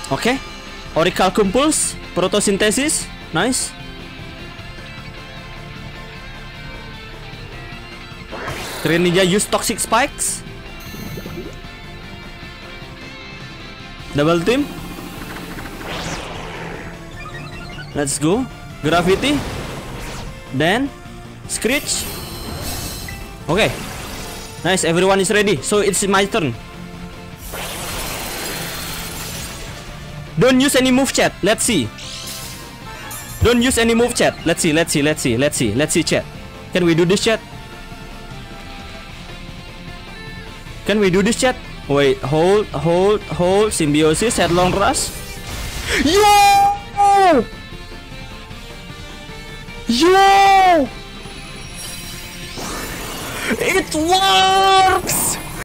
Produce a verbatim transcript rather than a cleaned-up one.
Oke. Okay. Orichalcum Pulse, Photosynthesis. Nice. Greninja use Toxic Spikes. Double team. Let's go. Gravity. Then Screech. Oke. Okay. Nice, everyone is ready. So it's my turn. Don't use any move, chat. Let's see. Don't use any move, chat. Let's see, let's see, let's see, let's see, let's see, chat. Can we do this, chat? Can we do this, chat? Wait, hold, hold, hold. Symbiosis, Headlong Rush. Yo! Yo! It works!